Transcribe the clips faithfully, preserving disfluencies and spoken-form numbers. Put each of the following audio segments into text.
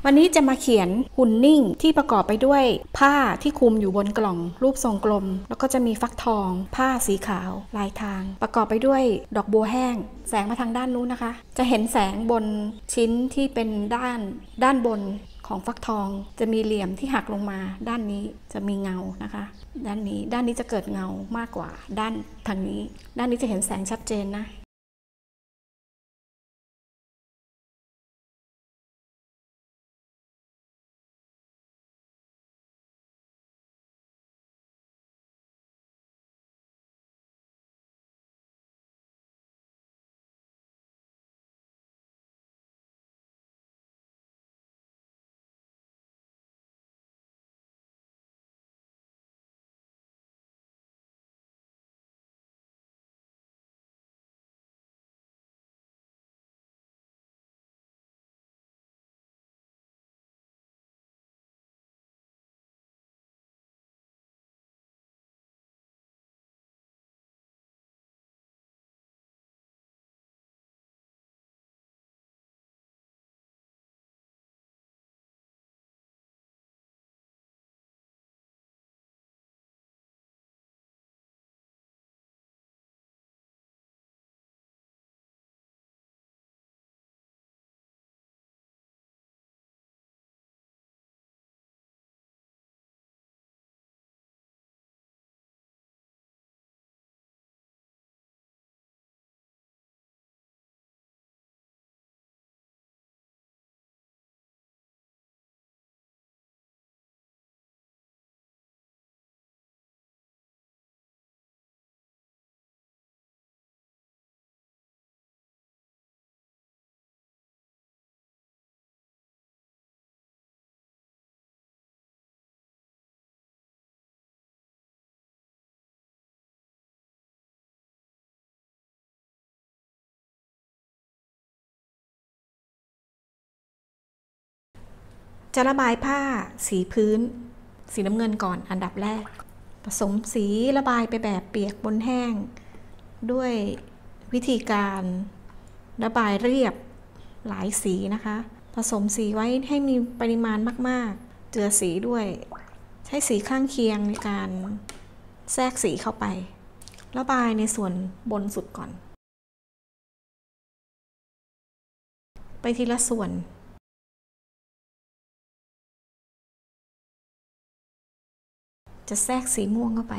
วันนี้จะมาเขียนหุ่นนิ่งที่ประกอบไปด้วยผ้าที่คลุมอยู่บนกล่องรูปทรงกลมแล้วก็จะมีฟักทองผ้าสีขาวลายทางประกอบไปด้วยดอกบัวแห้งแสงมาทางด้านนู้นนะคะจะเห็นแสงบนชิ้นที่เป็นด้านด้านบนของฟักทองจะมีเหลี่ยมที่หักลงมาด้านนี้จะมีเงานะคะด้านนี้ด้านนี้จะเกิดเงามากกว่าด้านทางนี้ด้านนี้จะเห็นแสงชัดเจนนะจะระบายผ้าสีพื้นสีน้ำเงินก่อนอันดับแรกผสมสีระบายไปแบบเปียกบนแห้งด้วยวิธีการระบายเรียบหลายสีนะคะผสมสีไว้ให้มีปริมาณมากๆเจือสีด้วยใช้สีข้างเคียงในการแทรกสีเข้าไประบายในส่วนบนสุดก่อนไปทีละส่วนจะแทรกสีม่วงเข้าไป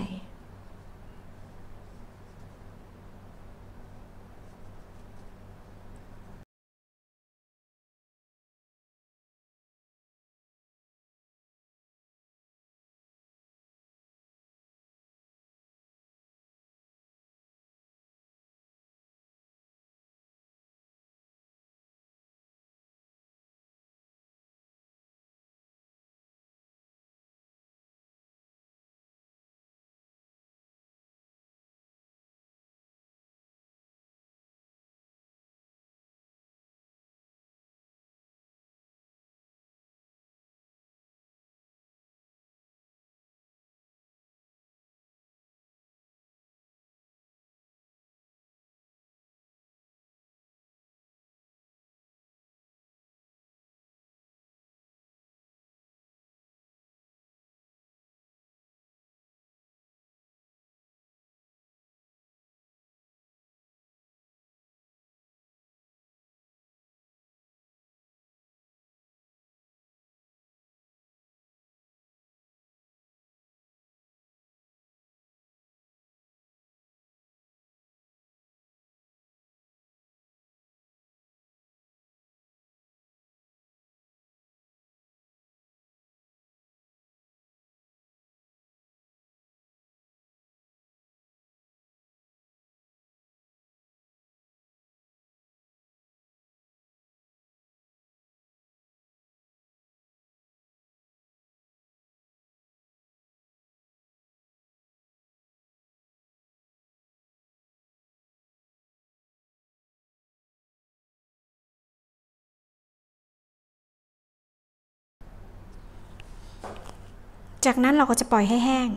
จากนั้นเราก็จะปล่อยให้แห้ง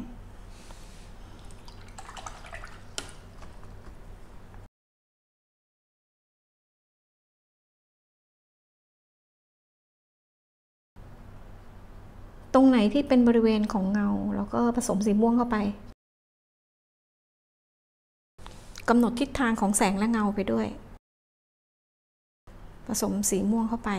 ตรงไหนที่เป็นบริเวณของเงาแล้วก็ผสมสีม่วงเข้าไปกำหนดทิศทางของแสงและเงาไปด้วยผสมสีม่วงเข้าไป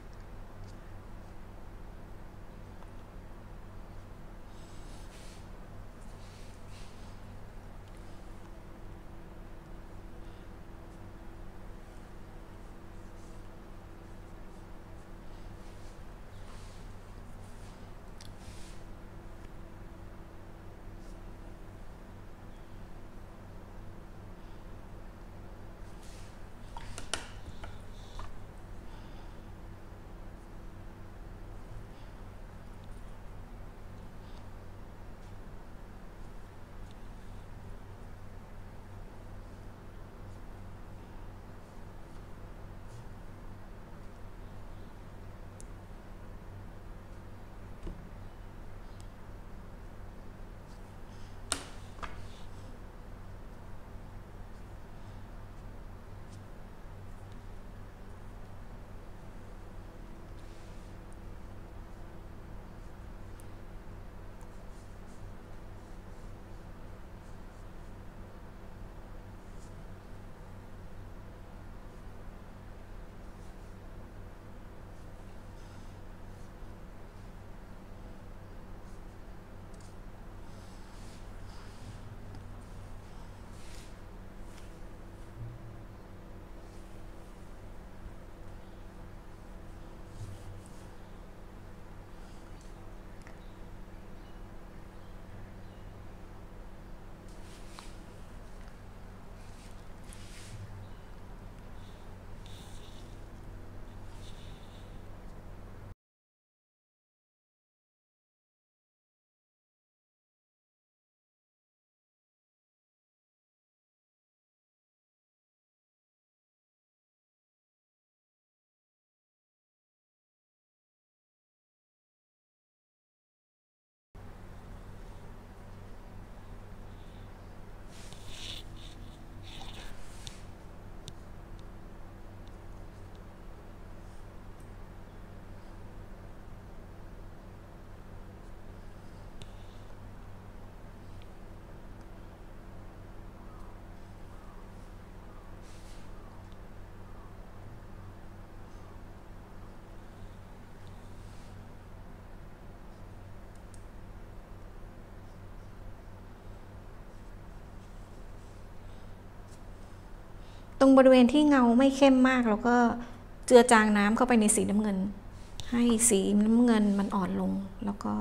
ตรงบริเวณที่เงาไม่เข้มมากแล้วก็เจือจางน้ำเข้าไปในสีน้ำเงินให้สีน้ำเงินมันอ่อนลงแล้วก็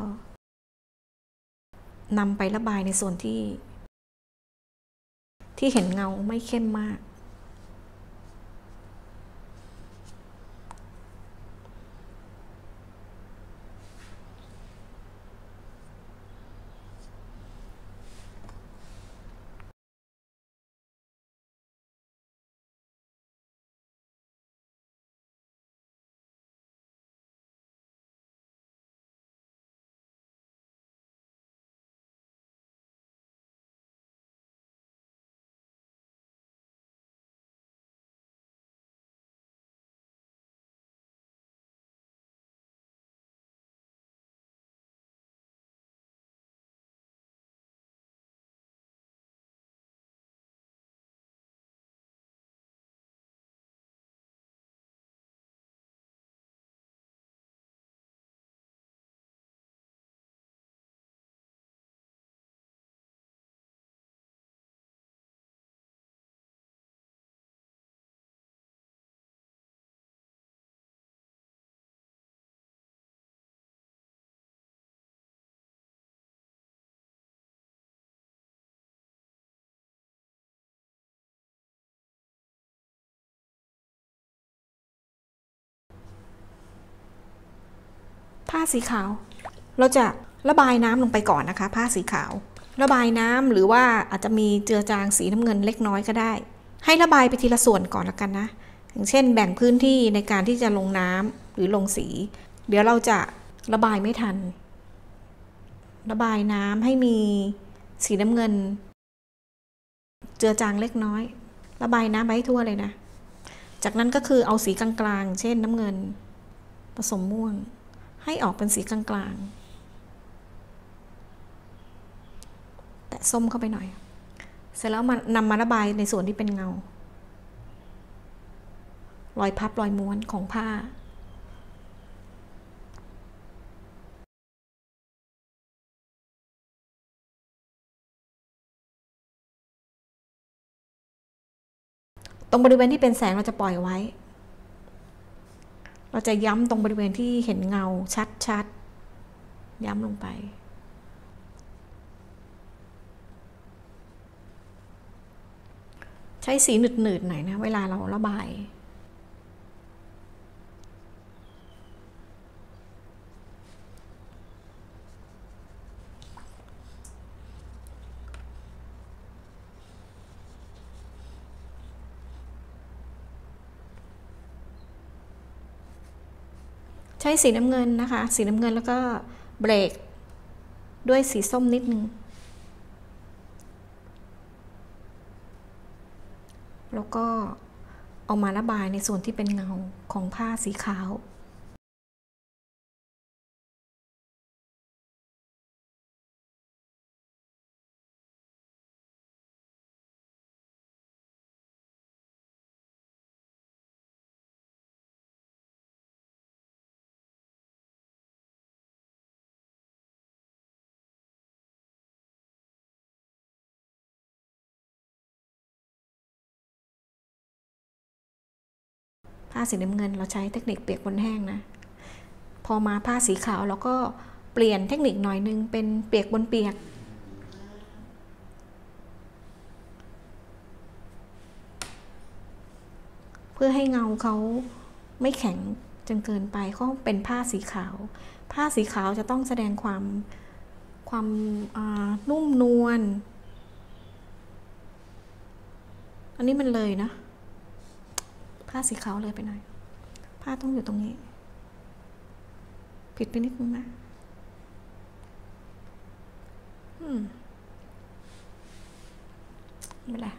นำไประบายในส่วนที่ที่เห็นเงาไม่เข้มมากผ้าสีขาวเราจะระบายน้ำลงไปก่อนนะคะผ้าสีขาวระบายน้ำหรือว่าอาจจะมีเจือจางสีน้ำเงินเล็กน้อยก็ได้ให้ระบายไปทีละส่วนก่อนละกันนะอย่างเช่นแบ่งพื้นที่ในการที่จะลงน้ำหรือลงสีเดี๋ยวเราจะระบายไม่ทันระบายน้ำให้มีสีน้ำเงินเจือจางเล็กน้อยระบายน้ำไปให้ทั่วเลยนะจากนั้นก็คือเอาสีกลางๆเช่นน้ำเงินผสมม่วงให้ออกเป็นสีกลางๆะส้มเข้าไปหน่อยเสร็จแล้วมานำมาระบายในส่วนที่เป็นเงารอยพับรอยม้วนของผ้าตรงบริเวณที่เป็นแสงเราจะปล่อยไว้เราจะย้ำตรงบริเวณที่เห็นเงาชัดๆย้ำลงไปใช้สีหนืดๆหน่อยนะเวลาเราระบายใช้สีน้ำเงินนะคะสีน้ำเงินแล้วก็เบรกด้วยสีส้มนิดนึงแล้วก็เอามาระบายในส่วนที่เป็นเงาของผ้าสีขาวผ้าสีน้ำเงินเราใช้เทคนิคเปียกบนแห้งนะพอมาผ้าสีขาวเราก็เปลี่ยนเทคนิคหน่อยนึงเป็นเปียกบนเปียกเพื่อให้เงาเขาไม่แข็งจนเกินไปเขาเป็นผ้าสีขาวผ้าสีขาวจะต้องแสดงความความนุ่มนวลอันนี้มันเลยนะผ้าสีขาวเลยไปหน่อยผ้าต้องอยู่ตรงนี้ผิดไปนิดนึงนะอืมไม่เป็นไร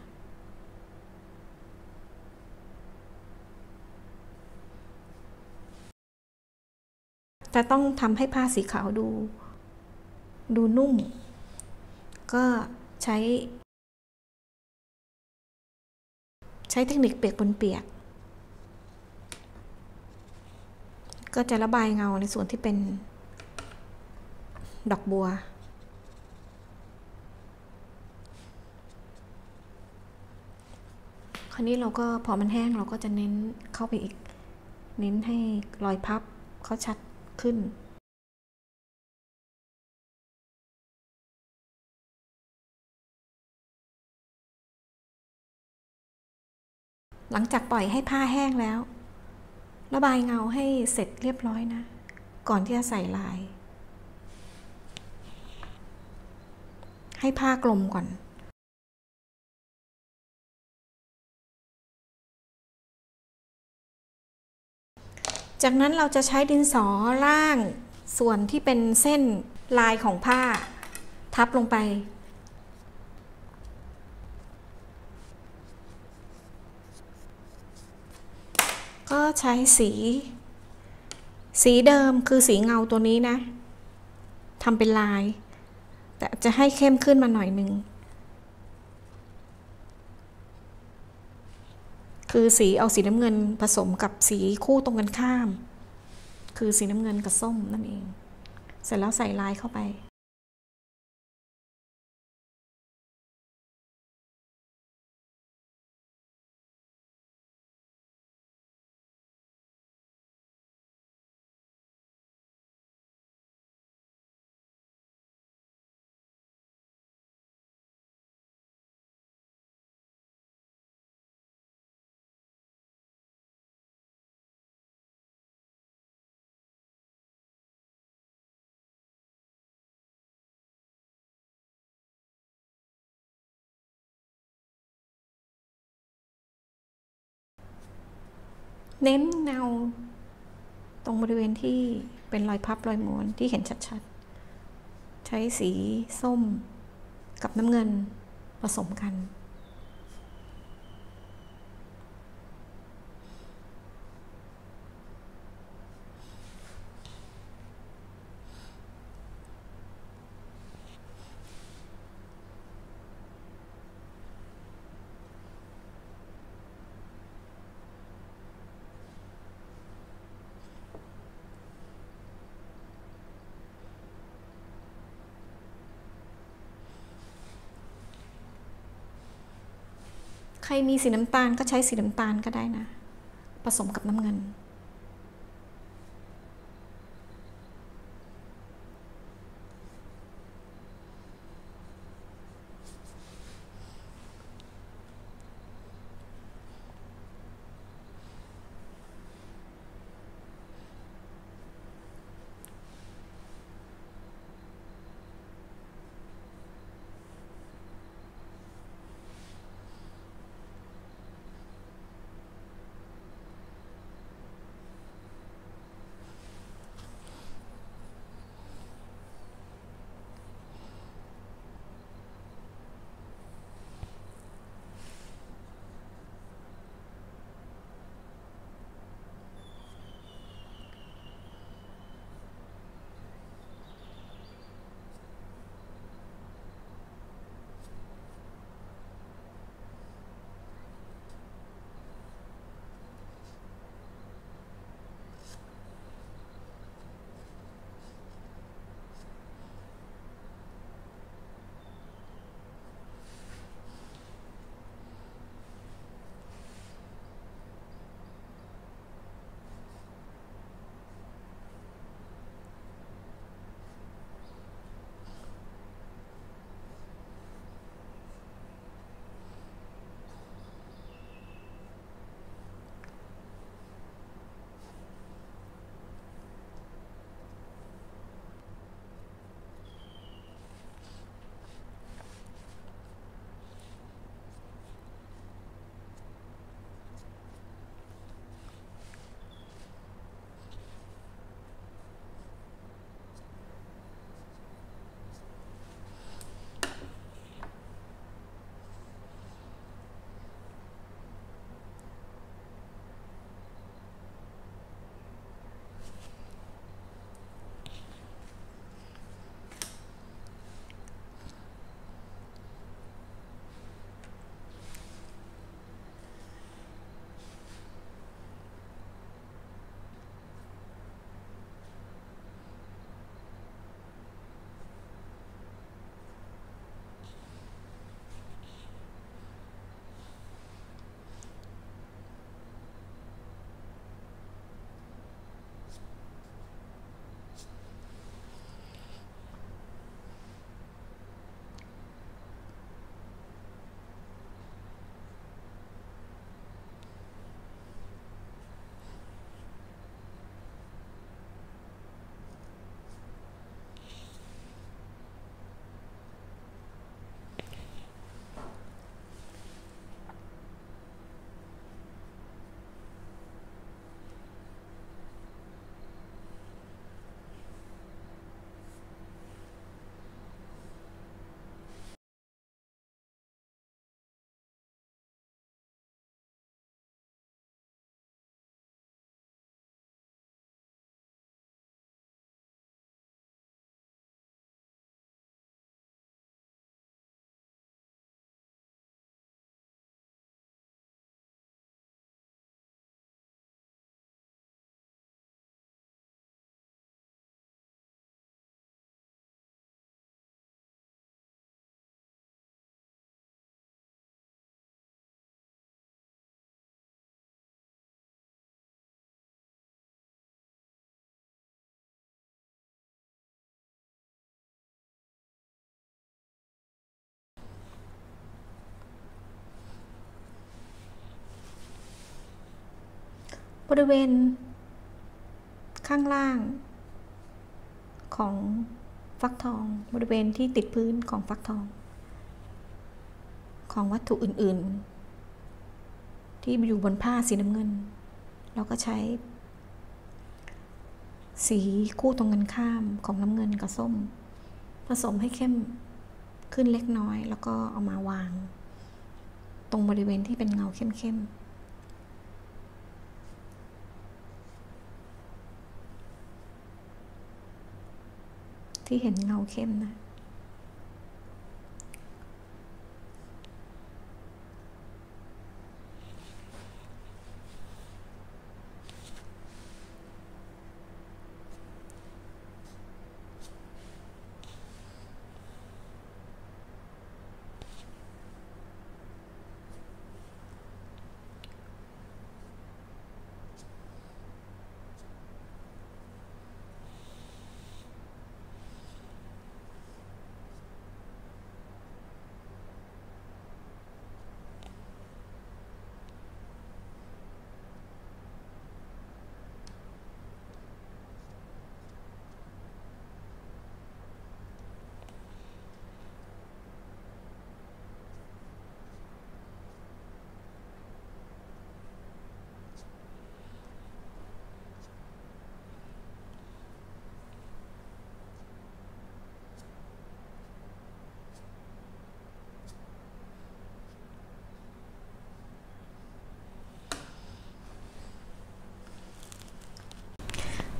แต่ต้องทำให้ผ้าสีขาวดูดูนุ่มก็ใช้ใช้เทคนิคเปียกบนเปียกก็จะระบายเงาในส่วนที่เป็นดอกบัวคราวนี้เราก็พอมันแห้งเราก็จะเน้นเข้าไปอีกเน้นให้รอยพับเขาชัดขึ้นหลังจากปล่อยให้ผ้าแห้งแล้วระบายเงาให้เสร็จเรียบร้อยนะก่อนที่จะใส่ลายให้ผ้ากลมก่อนจากนั้นเราจะใช้ดินสอล่างส่วนที่เป็นเส้นลายของผ้าทับลงไปก็ใช้สีสีเดิมคือสีเงาตัวนี้นะทำเป็นลายแต่จะให้เข้มขึ้นมาหน่อยนึงคือสีเอาสีน้ำเงินผสมกับสีคู่ตรงกันข้ามคือสีน้ำเงินกับส้มนั่นเองเสร็จแล้วใส่ลายเข้าไปเน้นเงาตรงบริเวณที่เป็นรอยพับรอยม้วนที่เห็นชัดๆใช้สีส้มกับน้ำเงินผสมกันใครมีสีน้ำตาลก็ใช้สีน้ำตาลก็ได้นะผสมกับน้ำเงินบริเวณข้างล่างของฟักทองบริเวณที่ติดพื้นของฟักทองของวัตถุอื่นๆที่อยู่บนผ้าสีน้ำเงินเราก็ใช้สีคู่ตรงกันข้ามของน้ำเงินกับส้มผสมให้เข้มขึ้นเล็กน้อยแล้วก็เอามาวางตรงบริเวณที่เป็นเงาเข้มๆที่เห็นเงาเข้มนะ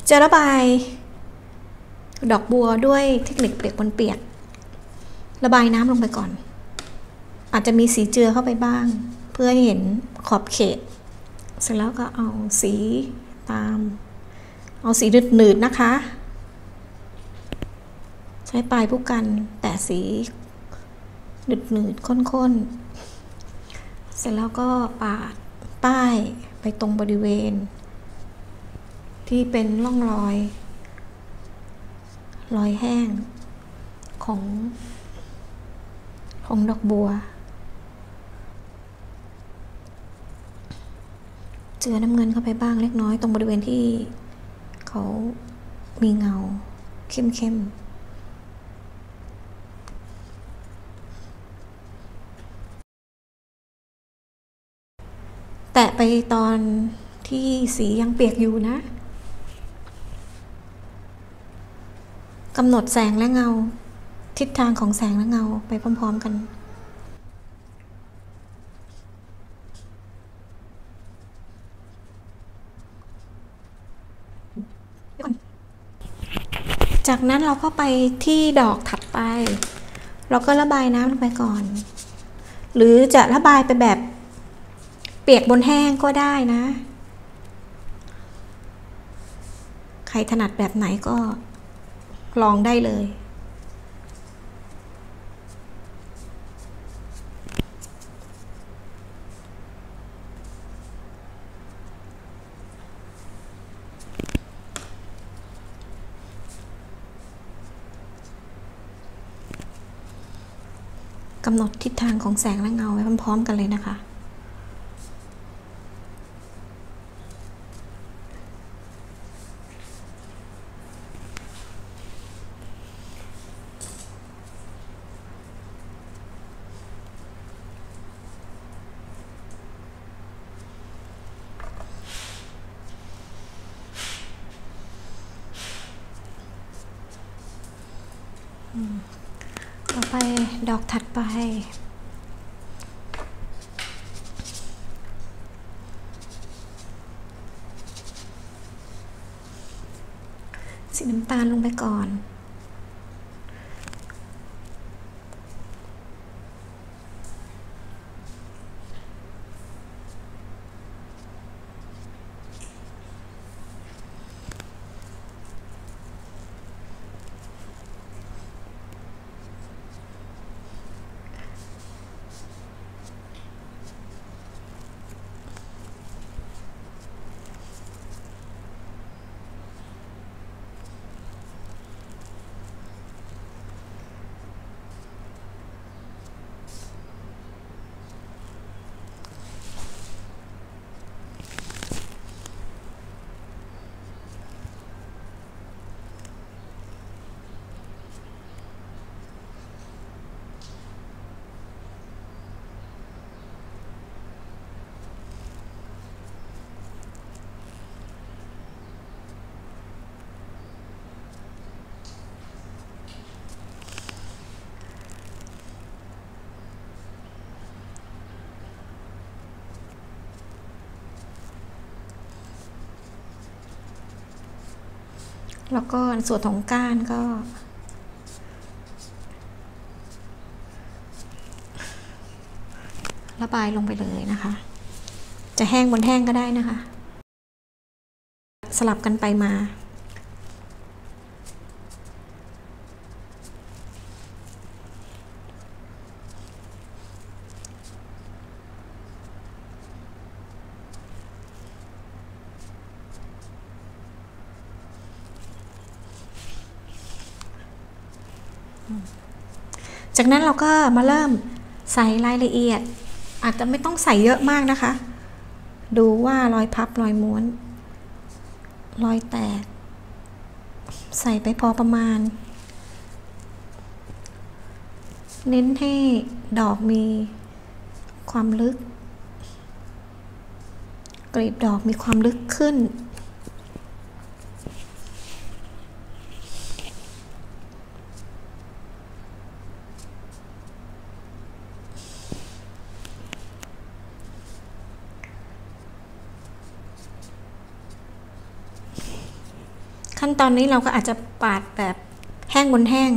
จะระบายดอกบัวด้วยเทคนิคเปียกบนเปียกระบายน้ำลงไปก่อนอาจจะมีสีเจือเข้าไปบ้างเพื่อให้เห็นขอบเขตเสร็จแล้วก็เอาสีตามเอาสีหนืดๆนะคะใช้ปลายผู้กันแต่สีหนืดๆข้นๆเสร็จแล้วก็ปาดป้ายไปตรงบริเวณที่เป็นร่องรอยรอยแห้งของของดอกบัวเจือน้ำเงินเข้าไปบ้างเล็กน้อยตรงบริเวณที่เขามีเงาเข้มๆแตะไปตอนที่สียังเปียกอยู่นะกำหนดแสงและเงาทิศทางของแสงและเงาไปพร้อมๆกันจากนั้นเราก็ไปที่ดอกถัดไปเราก็ระบายน้ำลงไปก่อนหรือจะระบายไปแบบเปียกบนแห้งก็ได้นะใครถนัดแบบไหนก็ลองได้เลยกำหนดทิศทางของแสงและเงาไว้พร้อมๆกันเลยนะคะต่อไปดอกถัดไปสีน้ำตาลลงไปก่อนแล้วก็ส่วนของก้านก็ระบายลงไปเลยนะคะจะแห้งบนแห้งก็ได้นะคะสลับกันไปมาจากนั้นเราก็มาเริ่มใส่รายละเอียดอาจจะไม่ต้องใส่เยอะมากนะคะดูว่ารอยพับรอยม้วนรอยแตกใส่ไปพอประมาณเน้นให้ดอกมีความลึกกลีบดอกมีความลึกขึ้นขั้นตอนนี้เราก็อาจจะปาดแบบแห้งบนแห้ง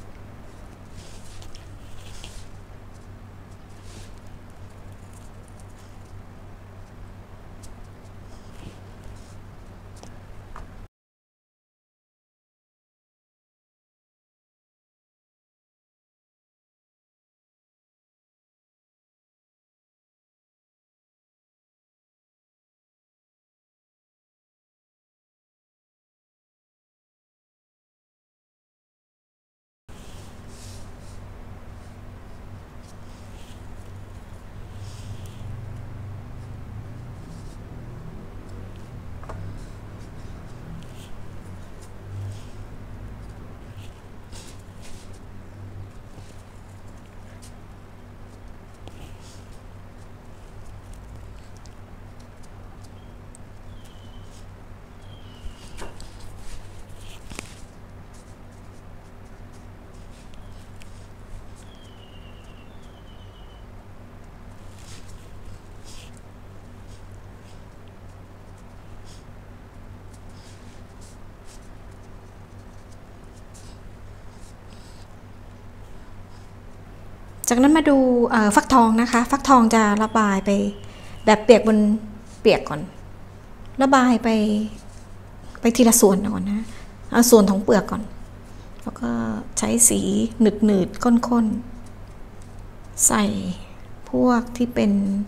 จากนั้นมาดูฟักทองนะคะฟักทองจะระบายไปแบบเปียกบนเปียกก่อนระบายไปไปทีละส่วนก่อนนะเอาส่วนของเปลือกก่อนแล้วก็ใช้สีหนืดหนืดข้นๆใส่พวกที่เป็น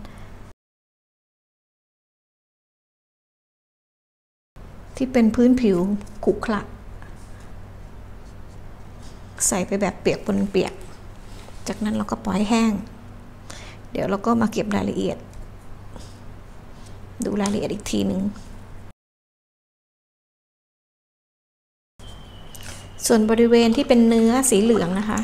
ที่เป็นพื้นผิวขรุขระใส่ไปแบบเปียกบนเปียกจากนั้นเราก็ปล่อยแห้งเดี๋ยวเราก็มาเก็บรายละเอียดดูรายละเอียดอีกทีหนึ่งส่วนบริเวณที่เป็นเนื้อสีเหลืองนะคะ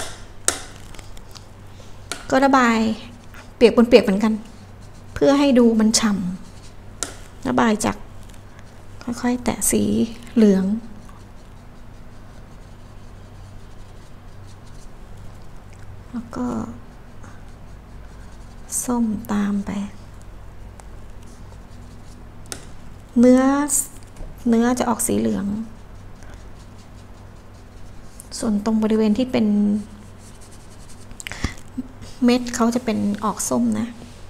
ก็ระบายเปียกบนเปียกเหมือนกันเพื่อให้ดูมันฉ่ำระบายจากค่อยๆแตะสีเหลืองแล้วก็ส้มตามไปเนื้อเนื้อจะออกสีเหลืองส่วนตรงบริเวณที่เป็นเม็ดเขาจะเป็นออกส้มนะ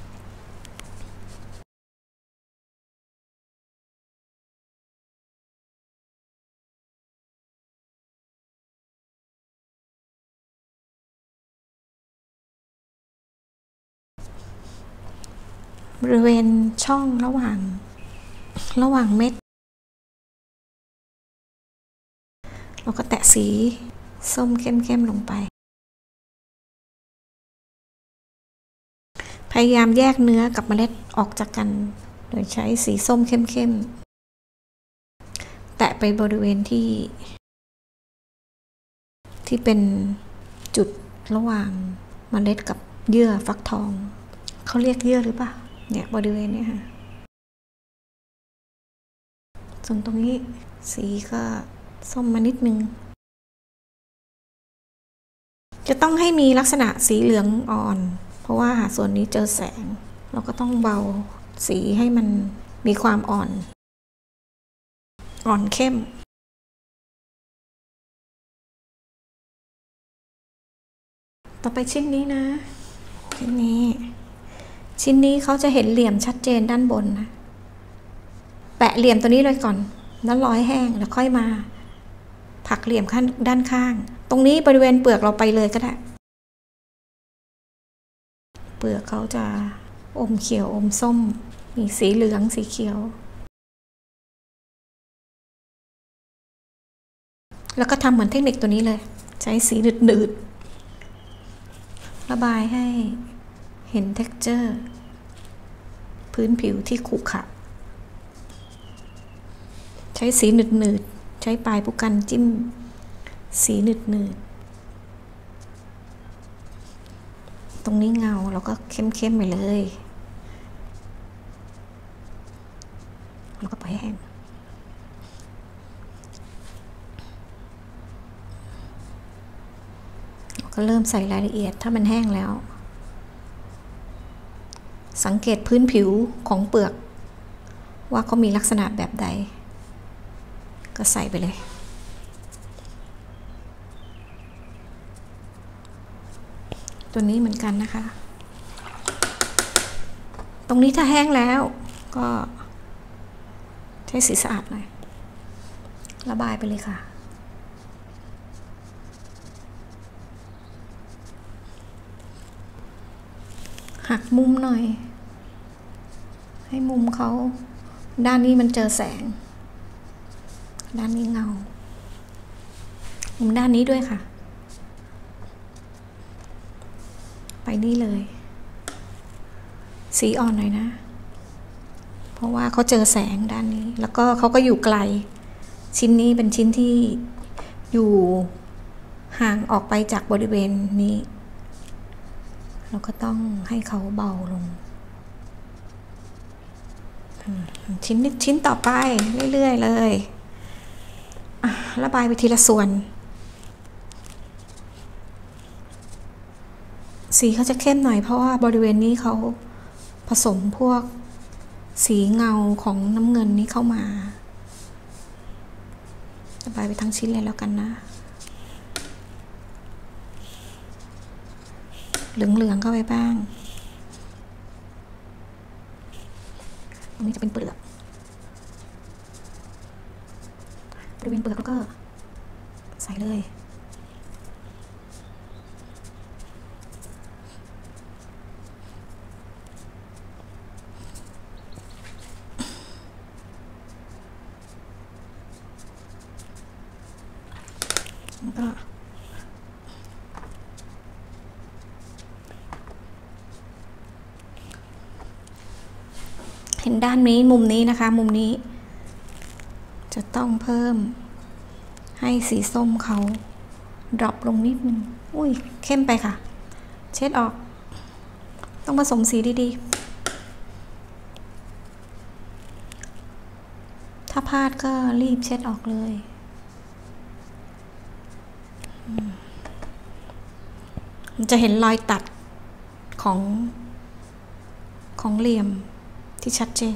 บริเวณช่องระหว่างระหว่างเม็ดเราก็แตะสีส้มเข้มๆลงไปพยายามแยกเนื้อกับเมล็ดออกจากกันโดยใช้สีส้มเข้มๆแตะไปบริเวณที่ที่เป็นจุดระหว่างเมล็ดกับเยื่อฟักทองเขาเรียกเยื่อหรือเปล่าเนี่ยบริเวณนี้ค่ะส่วนตรงนี้สีก็ส้มมานิดนึงจะต้องให้มีลักษณะสีเหลืองอ่อนเพราะว่าส่วนนี้เจอแสงเราก็ต้องเบาสีให้มันมีความอ่อนอ่อนเข้มต่อไปชิ้นนี้นะชิ้นนี้ชิ้นนี้เขาจะเห็นเหลี่ยมชัดเจนด้านบนนะแปะเหลี่ยมตัวนี้เลยก่อนแล้วร้อยแห้งแล้วค่อยมาผักเหลี่ยมข้างด้านข้างตรงนี้บริเวณเปลือกเราไปเลยก็ได้เปลือกเขาจะอมเขียวอมส้มมีสีเหลืองสีเขียวแล้วก็ทำเหมือนเทคนิคตัวนี้เลยใช้สีหนืดๆระบายให้เห็น texture พื้นผิวที่ขรุขระใช้สีหนืดๆใช้ปลายผู้กันจิ้มสีหนืดๆตรงนี้เงาเราก็เข้มๆไปเลยแล้วก็ปล่อยแห้งก็เริ่มใส่รายละเอียดถ้ามันแห้งแล้วสังเกตพื้นผิวของเปลือกว่าเขามีลักษณะแบบใดก็ก็ใส่ไปเลยตัวนี้เหมือนกันนะคะตรงนี้ถ้าแห้งแล้วก็ใช้สีสะอาดหน่อยระบายไปเลยค่ะหักมุมหน่อยให้มุมเขาด้านนี้มันเจอแสงด้านนี้เงามุมด้านนี้ด้วยค่ะไปนี่เลยสีอ่อนหน่อยนะเพราะว่าเขาเจอแสงด้านนี้แล้วก็เขาก็อยู่ไกลชิ้นนี้เป็นชิ้นที่อยู่ห่างออกไปจากบริเวณนี้เราก็ต้องให้เขาเบาลงชิ้นนิดชิ้นต่อไปเรื่อยๆเลยระบายไปทีละส่วนสีเขาจะเข้มหน่อยเพราะว่าบริเวณนี้เขาผสมพวกสีเงาของน้ำเงินนี้เข้ามาระบายไปทั้งชิ้นเลยแล้วกันนะเหลืองๆเข้าไปบ้างตรงนี้จะเป็นเปลือกบริเวณเปลือกก็ใส่เลยแล้วก็เห็นด้านนี้มุมนี้นะคะมุมนี้จะต้องเพิ่มให้สีส้มเขาดรอปลงนิดนึงอุ้ยเข้มไปค่ะเช็ดออกต้องผสมสีดีๆถ้าพลาดก็รีบเช็ดออกเลยมันจะเห็นรอยตัดของของเหลี่ยมที่ชัดเจน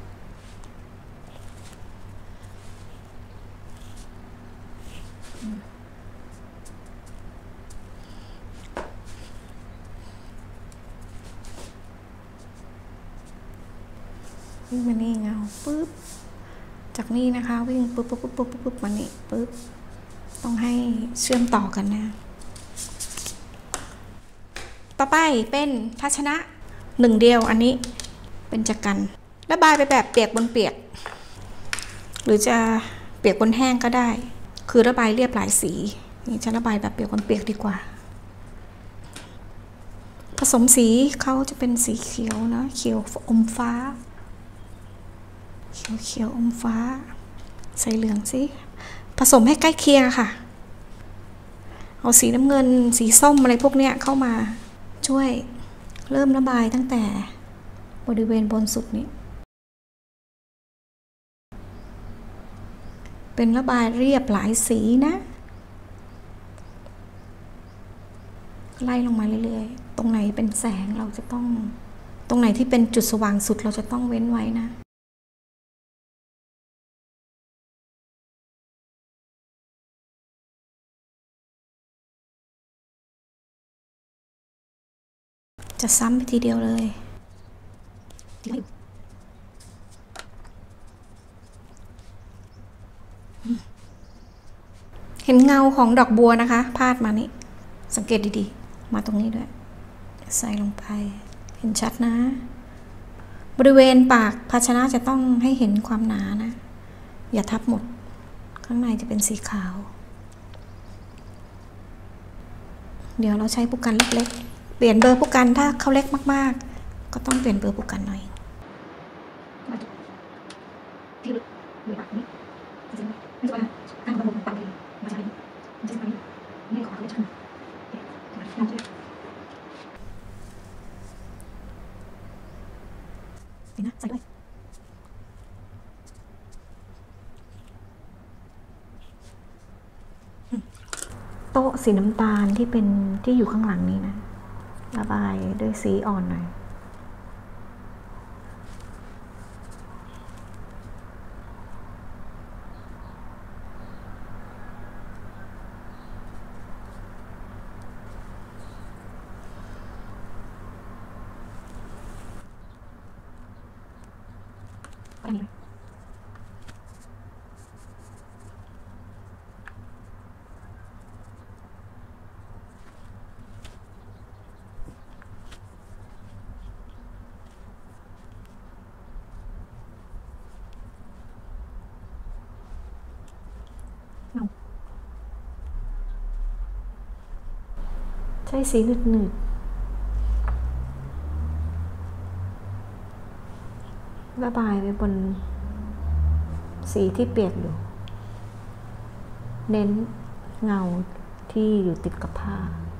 วิ่งมานี่เงาปึ๊บจากนี่นะคะวิ่งปึ๊บปึ๊บปึ๊บปึ๊บปึ๊บมานี่ปึ๊บต้องให้เชื่อมต่อกันนะต่อไปเป็นภาชนะหนึ่งเดียวอันนี้เป็นจักรันระบายไปแบบเปียกบนเปียกหรือจะเปียกบนแห้งก็ได้คือระบายเรียบหลายสีนี่จะระบายแบบเปียกบนเปียกดีกว่าผสมสีเขาจะเป็นสีเขียวนะเขียวอมฟ้าเขียวเขียวอมฟ้าใส่เหลืองสิผสมให้ใกล้เคียงค่ะเอาสีน้ำเงินสีส้มอะไรพวกเนี้ยเข้ามาช่วยเริ่มระบายตั้งแต่บริเวณบนสุดนี้เป็นระบายเรียบหลายสีนะไล่ลงมาเรื่อยๆตรงไหนเป็นแสงเราจะต้องตรงไหนที่เป็นจุดสว่างสุดเราจะต้องเว้นไว้นะจะซ้ำไปทีเดียวเลยเห็นเงาของดอกบัวนะคะพาดมานี่สังเกตดีๆมาตรงนี้ด้วยใส่ลงไปเห็นชัดนะบริเวณปากภาชนะจะต้องให้เห็นความหนานะอย่าทับหมดข้างในจะเป็นสีขาวเดี๋ยวเราใช้ผู้กันเล็กๆเปลี่ยนเบอร์ผู้กันถ้าเขาเล็กมากๆก็ต้องเปลี่ยนเบอร์ผู้กันหน่อยที่ลึกหรือปากนี้จริงๆไม่ใช่ว่าตั้งระบบปากเองมาใช้ไม่ใช่ไหมนี่ขอเล็กชันน้ำเชื่อเห็นนะใส่ด้วยโต๊ะสีน้ำตาลที่เป็นที่อยู่ข้างหลังนี้นะระบายด้วยสีอ่อนหน่อยช้สีหนืดๆระบายไปบนสีที่เปียกอยู่เน้นเงาที่อยู่ติดกับผ้า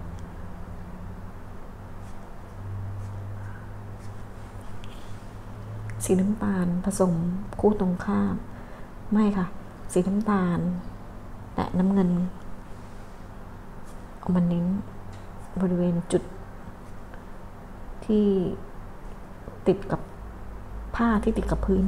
สีน้ำตาลผสมคู่ตรงข้ามไม่ค่ะสีน้ำตาลและน้ำเงินเอามาเน้นบริเวณจุดที่ติดกับผ้าที่ติดกับพื้น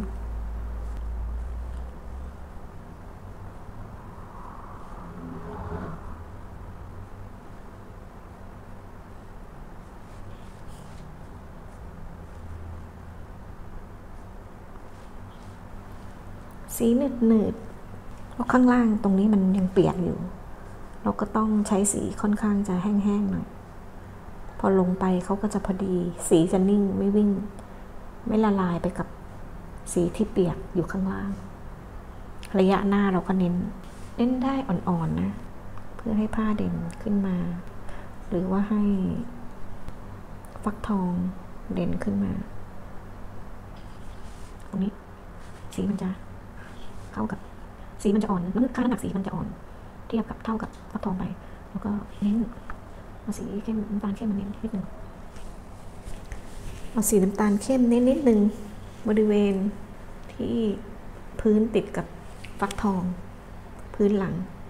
สีหนืดหนืดเพราะข้างล่างตรงนี้มันยังเปียกอยู่เราก็ต้องใช้สีค่อนข้างจะแห้งๆหน่อยพอลงไปเขาก็จะพอดีสีจะนิ่งไม่วิ่งไม่ละลายไปกับสีที่เปียกอยู่ข้างล่างระยะหน้าเราก็เน้นเน้นได้อ่อนๆนะเพื่อให้ผ้าเด่นขึ้นมาหรือว่าให้ฟักทองเด่นขึ้นมาตรงนี้สีมันจะเข้ากับสีมันจะอ่อนน้ำค่าน้ำหนักสีมันจะอ่อนเทียบกับเท่ากับฟักทองไปแล้วก็เน้นเอาสีเข้มน้ำตาลเข้มมาเน้นนิดนึงเอาสีน้ำตาลเข้มเน้นนิดนึงบริเวณที่พื้นติดกับฟักทองพื้นหลัง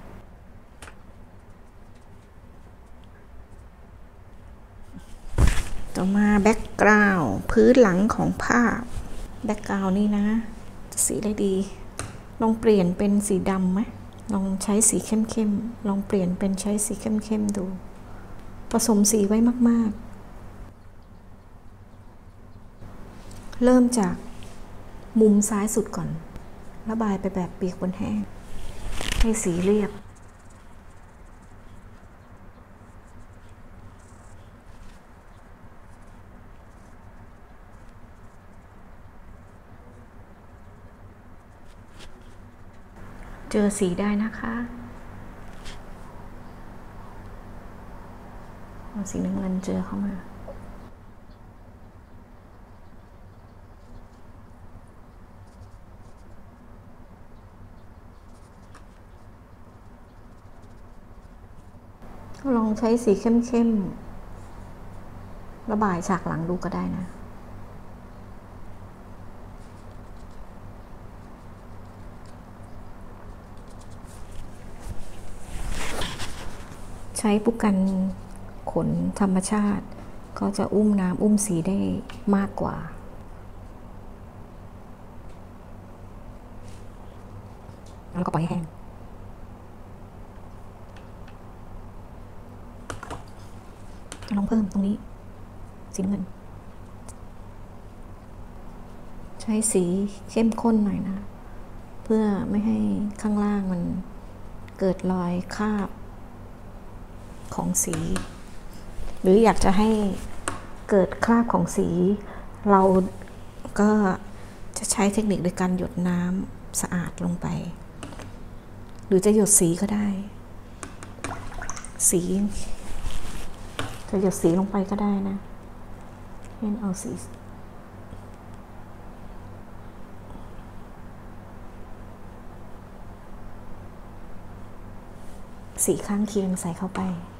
ต่อมาแบ็กกราวด์พื้นหลังของภาพแบ็กกราวด์นี่นะจะสีได้ดีลองเปลี่ยนเป็นสีดำไหมลองใช้สีเข้มๆลองเปลี่ยนเป็นใช้สีเข้มๆดูผสมสีไว้มากๆเริ่มจากมุมซ้ายสุดก่อนระบายไปแบบเปียกบนแห้งให้สีเรียบเจอสีได้นะคะเอาสีน้ำเงินเจอเข้ามาลองใช้สีเข้มๆระบายฉากหลังดูก็ได้นะใช้ปุ๊กกันขนธรรมชาติก็จะอุ้มน้ำอุ้มสีได้มากกว่าแล้วก็ปล่อยให้แห้งลองเพิ่มตรงนี้สีน้ำเงินใช้สีเข้มข้นหน่อยนะเพื่อไม่ให้ข้างล่างมันเกิดรอยคราบของสีหรืออยากจะให้เกิดคราบของสีเราก็จะใช้เทคนิคโดยการหยดน้ำสะอาดลงไปหรือจะหยดสีก็ได้สีจะหยดสีลงไปก็ได้นะเช่นเอาสีสีข้างเคียงใส่เข้าไป